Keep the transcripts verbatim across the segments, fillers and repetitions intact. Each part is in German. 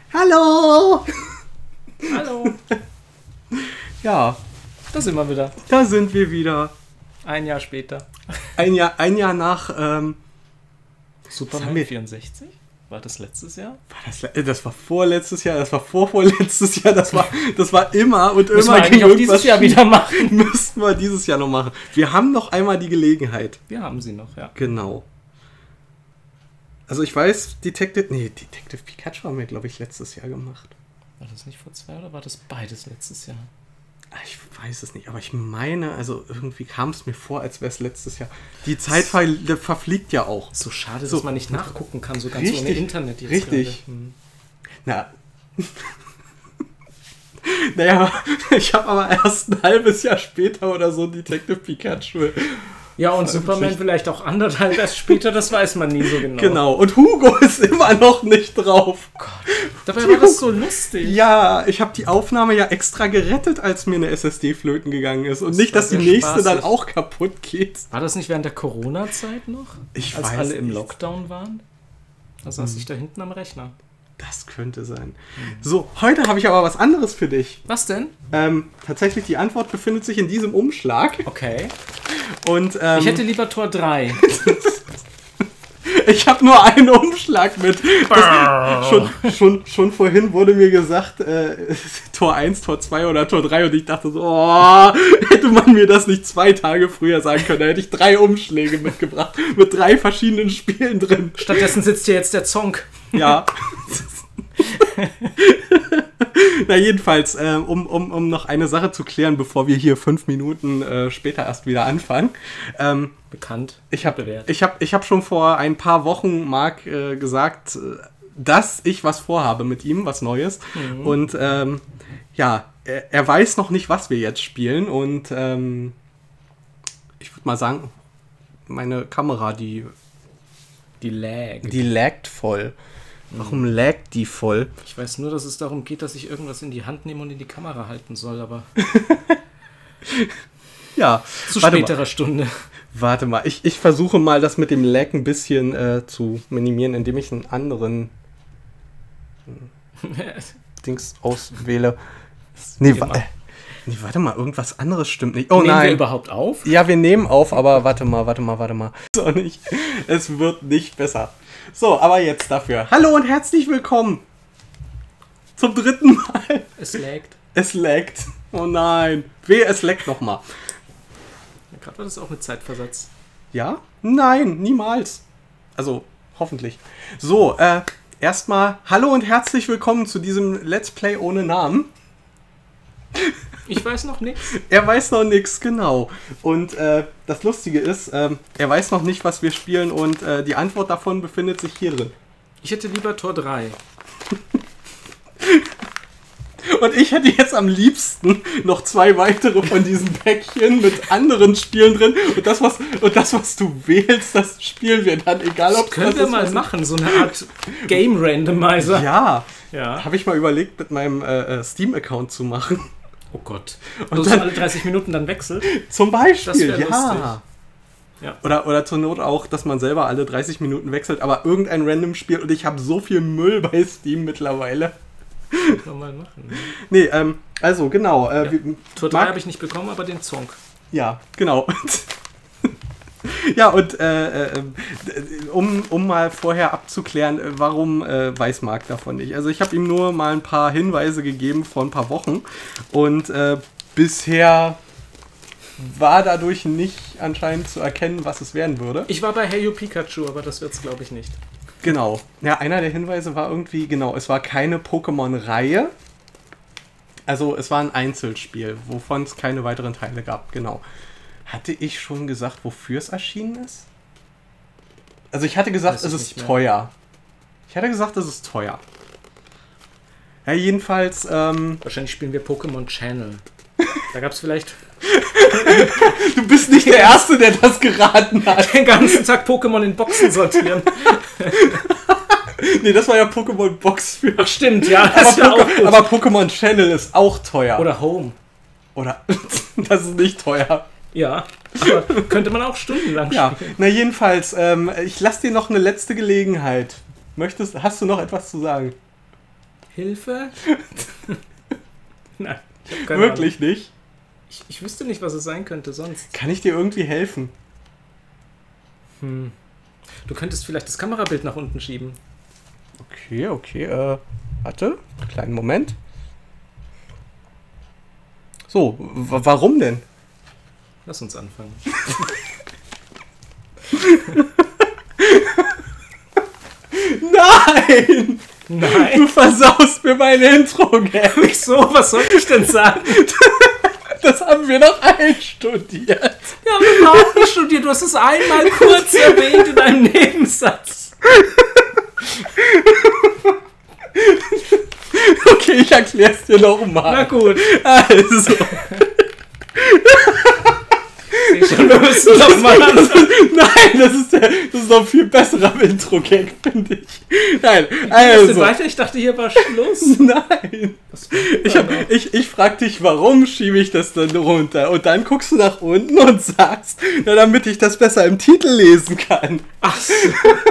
Hallo! Hallo! Ja, Da sind wir wieder. da sind wir wieder. Ein Jahr später. Ein Jahr, ein Jahr nach, ähm, Superman haben wir- vierundsechzig? War das letztes Jahr? war das, le- das war vorletztes Jahr, das war vorvorletztes Jahr, das war, das war immer und Müssen immer wir eigentlich auch irgendwas dieses Jahr schief. wieder machen. Müssten wir dieses Jahr noch machen. Wir haben noch einmal die Gelegenheit. Wir haben sie noch, ja. Genau. Also ich weiß, Detective, nee, Detective Pikachu haben wir, glaube ich, letztes Jahr gemacht. War das nicht vor zwei oder war das beides letztes Jahr? Ah, Ich weiß es nicht, aber ich meine, also irgendwie kam es mir vor, als wäre es letztes Jahr. Die Zeit ver verfliegt ja auch. So schade, So. dass man nicht nachgucken kann, so ganz Richtig, ohne Internet jetzt richtig. gerade. Hm. Na. Naja, ich habe aber erst ein halbes Jahr später oder so Detective Pikachu. Ja, und Superman vielleicht auch anderthalb erst später, das weiß man nie so genau. Genau, und Hugo ist immer noch nicht drauf. Dabei war das so lustig. Ja, ich habe die Aufnahme ja extra gerettet, als mir eine S S D flöten gegangen ist. Und Das nicht, war dass die sehr nächste dann spaßig. auch kaputt geht. War das nicht während der Corona-Zeit noch? Ich als weiß alle im nicht. Lockdown waren? Da saß ich da hinten am Rechner. Das könnte sein. So, heute habe ich aber was anderes für dich. Was denn? Ähm, tatsächlich, die Antwort befindet sich in diesem Umschlag. Okay. Und, ähm, Ich hätte lieber Tor drei. Ich habe nur einen Umschlag mit. Das, schon, schon, schon vorhin wurde mir gesagt, äh, Tor eins, Tor zwei oder Tor drei und ich dachte so, oh, hätte man mir das nicht zwei Tage früher sagen können, da hätte ich drei Umschläge mitgebracht mit drei verschiedenen Spielen drin. Stattdessen sitzt hier jetzt der Zonk. Ja. Na jedenfalls, äh, um, um, um noch eine Sache zu klären, bevor wir hier fünf Minuten äh, später erst wieder anfangen. Ähm, Bekannt. Ich habe bewährt. ich hab, ich hab schon vor ein paar Wochen Marc äh, gesagt, äh, dass ich was vorhabe mit ihm, was Neues. Mhm. Und ähm, ja, er, er weiß noch nicht, was wir jetzt spielen. Und ähm, ich würde mal sagen, meine Kamera, die, Die Lag. die laggt voll. Warum laggt die voll? Ich weiß nur, dass es darum geht, dass ich irgendwas in die Hand nehme und in die Kamera halten soll, aber Ja, zu warte späterer mal. Stunde. Warte mal, ich, ich versuche mal, das mit dem Lag ein bisschen äh, zu minimieren, indem ich einen anderen Dings auswähle. Nee, wa Immer. äh, nee, warte mal, irgendwas anderes stimmt nicht. Oh Nehmen wir nein. überhaupt auf? Ja, wir nehmen auf, aber warte mal, warte mal, warte mal. So nicht. Es wird nicht besser. So, aber jetzt dafür. Hallo und herzlich willkommen. Zum dritten Mal. Es laggt. Es laggt. Oh nein. Wehe, es laggt nochmal. Ja, gerade war das auch mit Zeitversatz. Ja? Nein, niemals. Also, hoffentlich. So, äh, erstmal hallo und herzlich willkommen zu diesem Let's Play ohne Namen. Ich weiß noch nichts. Er weiß noch nichts, genau. Und äh, das Lustige ist, ähm, er weiß noch nicht, was wir spielen und äh, die Antwort davon befindet sich hier drin. Ich hätte lieber Tor drei. Und ich hätte jetzt am liebsten noch zwei weitere von diesen Päckchen mit anderen Spielen drin. Und das, was, und das, was du wählst, das spielen wir dann, egal ob Das können wir ist, mal was- machen, so eine Art Game Randomizer. Ja, Ja. habe ich mal überlegt, mit meinem äh, äh, Steam-Account zu machen. Oh Gott. Und Und dann- alle dreißig Minuten dann wechselt. Zum Beispiel, Das wär ja. lustig. Ja. Oder, oder zur Not auch, dass man selber alle dreißig Minuten wechselt, aber irgendein random Spiel und ich habe so viel Müll bei Steam mittlerweile. Können wir mal machen. Nee, ähm, also genau. Äh, Ja. wir- Tor drei Marc- habe ich nicht bekommen, aber den Zonk. Ja, genau. Ja, und äh, äh, um, um mal vorher abzuklären, äh, warum äh, weiß Marc davon nicht. Also ich habe ihm nur mal ein paar Hinweise gegeben vor ein paar Wochen und äh, bisher war dadurch nicht anscheinend zu erkennen, was es werden würde. Ich war bei Hey You Pikachu, aber das wird's glaube ich nicht. Genau. Ja, einer der Hinweise war irgendwie, genau, es war keine Pokémon-Reihe. Also es war ein Einzelspiel, wovon es keine weiteren Teile gab, genau. Hatte ich schon gesagt, wofür es erschienen ist? Also ich hatte gesagt, Weiß es ich ist nicht mehr. teuer. Ich hatte gesagt, es ist teuer. Ja, jedenfalls, ähm, Wahrscheinlich spielen wir Pokémon Channel. Da gab's vielleicht du bist nicht der Erste, der das geraten hat. den ganzen Tag Pokémon in Boxen sortieren. Nee, das war ja Pokémon Box für... Ach stimmt, ja. Aber, Das wär auch Poké- gut. aber Pokémon Channel ist auch teuer. Oder Home. Oder das ist nicht teuer. Ja, aber könnte man auch stundenlang Ja, spielen. na jedenfalls, ähm, ich lasse dir noch eine letzte Gelegenheit. Möchtest, hast du noch etwas zu sagen? Hilfe? Nein, ich hab keine Wirklich Ahnung. nicht? Ich, ich wüsste nicht, was es sein könnte sonst. Kann ich dir irgendwie helfen? Hm. Du könntest vielleicht das Kamerabild nach unten schieben. Okay, okay, äh, warte, kleinen Moment. So, warum denn? Lass uns anfangen. Nein! Nein! Du versaust mir mein Intro-Gag. Wieso? Was soll ich denn sagen? Das haben wir doch einstudiert. Wir haben überhaupt nicht studiert. Du hast es einmal kurz erwähnt in einem Nebensatz. Okay, ich erklär's dir nochmal. Na gut. Also. Ich schon, wir müssen doch mal anfangen. Nein, das ist, der, das ist doch ein viel besserer Intro-Gag, finde ich. Nein, also. Weiter? Ich dachte, hier war Schluss. Nein. Ich, hab, ich, ich frag dich, warum schiebe ich das dann runter? Und dann guckst du nach unten und sagst, na, damit ich das besser im Titel lesen kann. Ach so.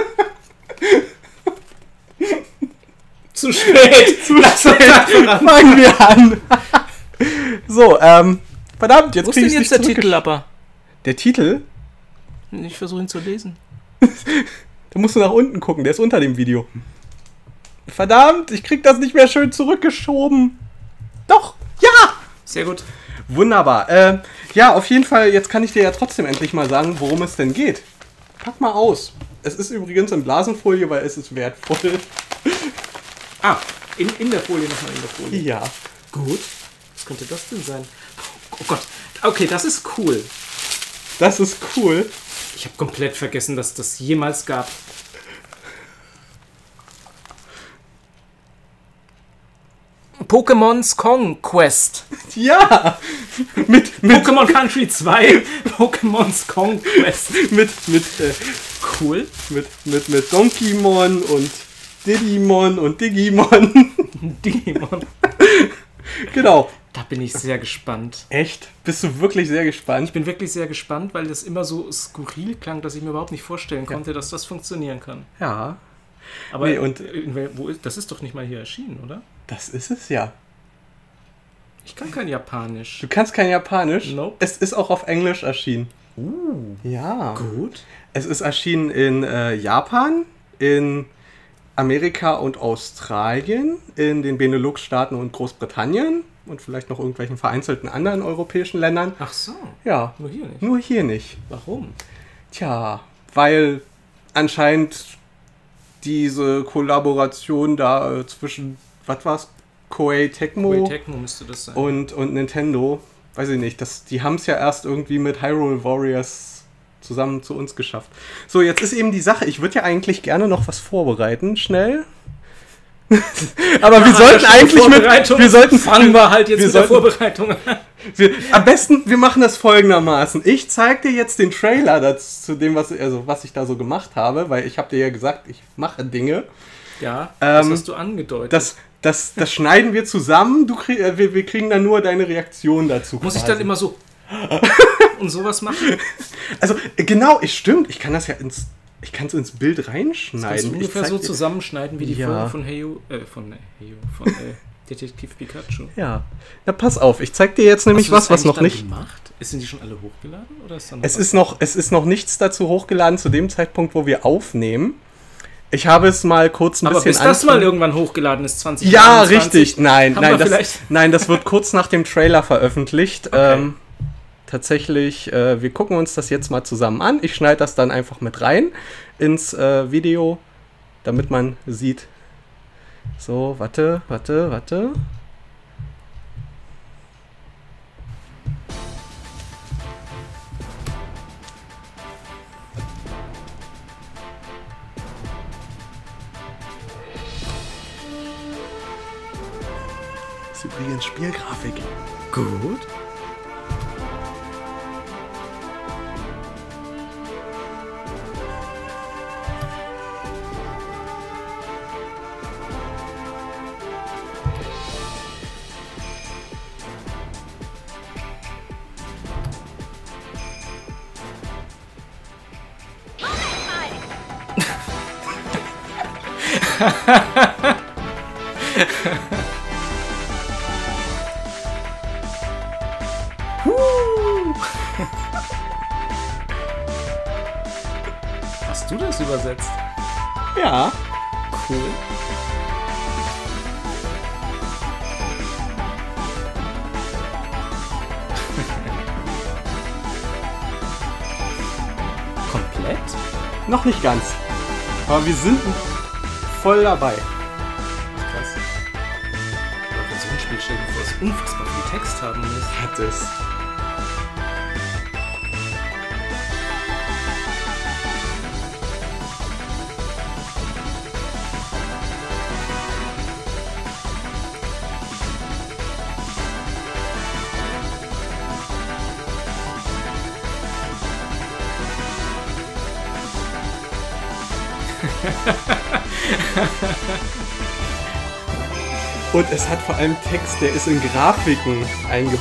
Zu spät. Zu spät. Fangen wir an. So, ähm, verdammt, jetzt krieg ich jetzt der Titel aber? Der Titel? Ich versuche ihn zu lesen. Da musst du nach unten gucken, der ist unter dem Video. Verdammt, ich krieg das nicht mehr schön zurückgeschoben. Doch, ja! Sehr gut. Wunderbar. Äh, ja, auf jeden Fall, jetzt kann ich dir ja trotzdem endlich mal sagen, worum es denn geht. Pack mal aus. Es ist übrigens in Blasenfolie, weil es ist wertvoll. Ah, in, in der Folie nochmal in der Folie. Ja. Gut. Was könnte das denn sein? Oh Gott. Okay, das ist cool. Das ist cool. Ich habe komplett vergessen, dass das jemals gab. Pokémon's Conquest. Ja. Mit, mit Pokémon Country zwei. Pokémon's Conquest. Mit, mit, äh, cool. Mit, mit, mit Donkeymon und Didymon und Digimon. Digimon. Genau. Da bin ich sehr gespannt. Echt? Bist du wirklich sehr gespannt? Ich bin wirklich sehr gespannt, weil das immer so skurril klang, dass ich mir überhaupt nicht vorstellen konnte, ja. dass das funktionieren kann. Ja. Aber nee, und wo ist, das ist doch nicht mal hier erschienen, oder? Das ist es ja. Ich kann kein Japanisch. Du kannst kein Japanisch? Nope. Es ist auch auf Englisch erschienen. Uh. Ja. Gut. Es ist erschienen in äh, Japan, in Amerika und Australien, in den Benelux-Staaten und Großbritannien und vielleicht noch irgendwelchen vereinzelten anderen europäischen Ländern. Ach so. Ja. Nur hier nicht? Nur hier nicht. Warum? Tja, weil anscheinend diese Kollaboration da äh, zwischen, was war's? Koei Tecmo, Koei Tecmo müsste das sein. Und, und Nintendo, weiß ich nicht, das, die haben es ja erst irgendwie mit Hyrule Warriors zusammen zu uns geschafft. So, jetzt ist eben die Sache, ich würde ja eigentlich gerne noch was vorbereiten, schnell. Aber wir sollten eigentlich mit... Wir sollten, fangen wir halt jetzt wir mit sollten, der Vorbereitung an. Wir, am besten, wir machen das folgendermaßen. Ich zeige dir jetzt den Trailer dazu, zu dem, was, also, was ich da so gemacht habe, weil ich habe dir ja gesagt, ich mache Dinge. Ja, ähm, das hast du angedeutet. Das, das, das schneiden wir zusammen, du krieg, äh, wir, wir kriegen dann nur deine Reaktion dazu. Muss quasi. ich dann immer so und sowas machen? Also, genau, ich stimmt, ich kann das ja ins... Ich kann es ins Bild reinschneiden. Das kannst du ungefähr so dir. zusammenschneiden wie die ja. Folge von Heyo, äh, von Heyo, von äh, Detektiv Pikachu. Ja. Na, pass auf, ich zeig dir jetzt nämlich was, was noch nicht... Gemacht? Sind die schon alle hochgeladen? Oder ist da noch es, was? ist noch, es ist noch nichts dazu hochgeladen zu dem Zeitpunkt, wo wir aufnehmen. Ich habe es mal kurz ein Aber bisschen... Aber bis das mal irgendwann hochgeladen ist, zwanzig Ja, richtig. Nein, nein das, vielleicht? nein, das wird kurz nach dem Trailer veröffentlicht. Okay. Ähm, tatsächlich, äh, wir gucken uns das jetzt mal zusammen an. Ich schneide das dann einfach mit rein ins äh, Video, damit man sieht. So, warte, warte, warte. Das ist übrigens Spielgrafik. Gut. Hast du das übersetzt? Ja. Cool. Komplett? Noch nicht ganz. Aber wir sind voll dabei. Krass. Aber wenn so ein Spiel stellen, bevor es unfassbar viel Text haben muss. Hat es. Und es hat vor allem Text, der ist in Grafiken einge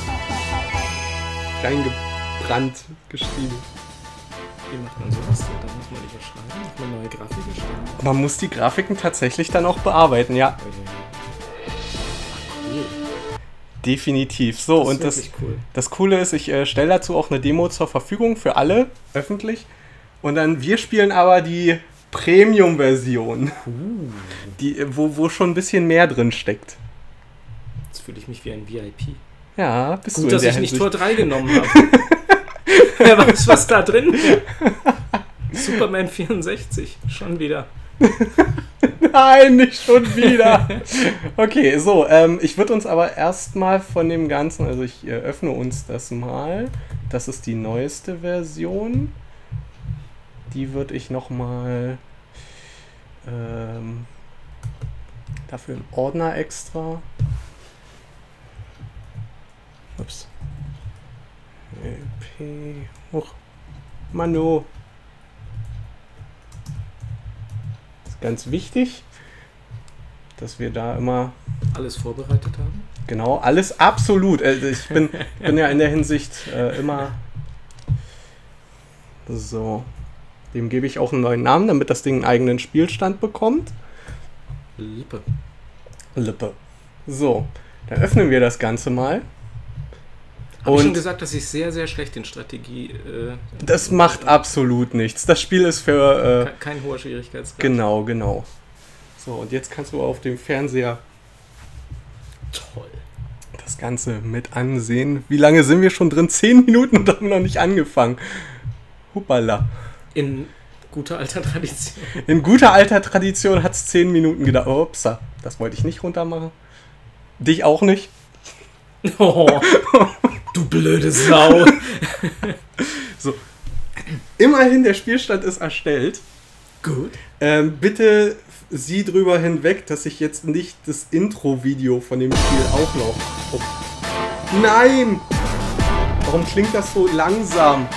reingebrannt geschrieben. Wie macht man sowas denn? Da muss man überschreiben, muss man neue Grafiken schreiben. Man muss die Grafiken tatsächlich dann auch bearbeiten, ja. Cool. Definitiv. So, Das ist und das, wirklich cool. das Coole ist, ich äh, stelle dazu auch eine Demo zur Verfügung für alle, öffentlich. Und dann, wir spielen aber die Premium-Version, Uh. die, wo, wo schon ein bisschen mehr drin steckt. Jetzt fühle ich mich wie ein V I P. Ja, bist du Gut, in dass der ich nicht Hinsicht. Tor drei genommen habe. Wer weiß, was da drin wäre. Superman vierundsechzig, schon wieder. Nein, nicht schon wieder. Okay, so, ähm, ich würde uns aber erstmal von dem Ganzen, also ich äh, öffne uns das mal. Das ist die neueste Version. Die würde ich nochmal ähm, dafür einen Ordner extra. Ups. L P. Hoch. Mano. Ist ganz wichtig, dass wir da immer Alles vorbereitet haben? genau alles absolut. Also ich bin, bin ja in der Hinsicht äh, immer so. Dem gebe ich auch einen neuen Namen, damit das Ding einen eigenen Spielstand bekommt. Lippe. Lippe. So, dann öffnen wir das Ganze mal. Habe ich schon Und gesagt, dass ich sehr, sehr schlecht in Strategie... Äh, das macht absolut nichts. Das Spiel ist für... Äh, ke- kein hoher Schwierigkeitsgrad. genau, genau. So, und jetzt kannst du auf dem Fernseher Toll. das Ganze mit ansehen. Wie lange sind wir schon drin? Zehn Minuten und haben noch nicht angefangen. Huppala. In guter alter Tradition. In guter alter Tradition hat es zehn Minuten gedauert. Oh, upsa, das wollte ich nicht runter machen. Dich auch nicht. Oh, du blöde Sau. So. Immerhin, der Spielstand ist erstellt. Gut. Ähm, bitte sieh drüber hinweg, dass ich jetzt nicht das Intro-Video von dem Spiel auch noch... Oh. Nein! Warum klingt das so langsam?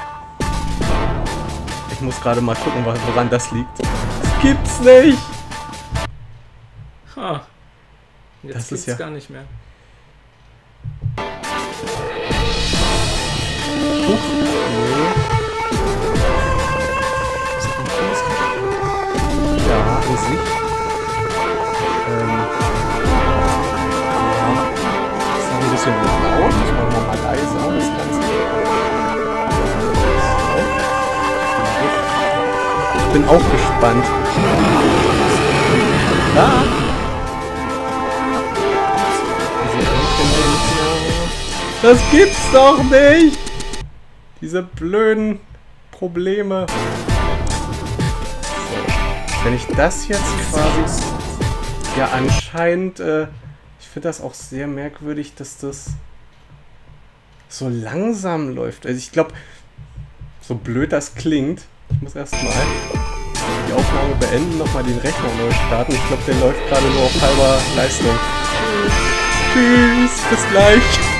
Ich muss gerade mal gucken, woran das liegt. Das gibt's nicht! Ha. Jetzt Das ist geht's ja- gar nicht mehr. Huch. Nee. Ja, an sich. Ähm. Ja. Ist noch ein bisschen laut. Muss man noch mal leiser das Ganze. Ich bin auch gespannt. Ah. Das gibt's doch nicht! Diese blöden Probleme. So. Wenn ich das jetzt quasi... Ja, anscheinend... Äh, ich finde das auch sehr merkwürdig, dass das so langsam läuft. Also ich glaube, so blöd das klingt, ich muss erstmal die Aufnahme beenden, nochmal den Rechner neu starten. Ich glaube, der läuft gerade nur auf halber Leistung. Tschüss, bis gleich.